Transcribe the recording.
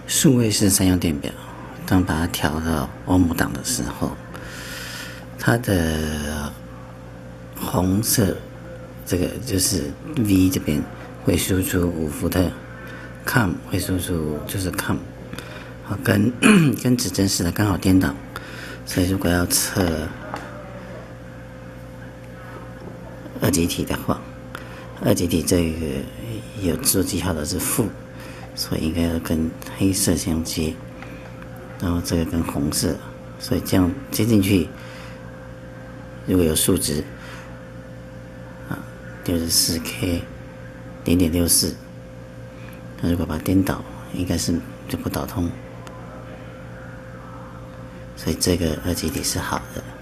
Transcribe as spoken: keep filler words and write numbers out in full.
数位式三用电表，当把它调到欧姆档的时候，它的红色这个就是 V 这边会输出五伏的 com 会输出就是 com， 好跟跟指针式的刚好颠倒，所以如果要测二极体的话，二极体这个有做记号的是负，所以应该要跟黑色相接，然后这个跟红色，所以这样接进去，如果有数值啊，六十四 K 零点六四，那如果把它颠倒，应该是就不导通，所以这个二极体是好的。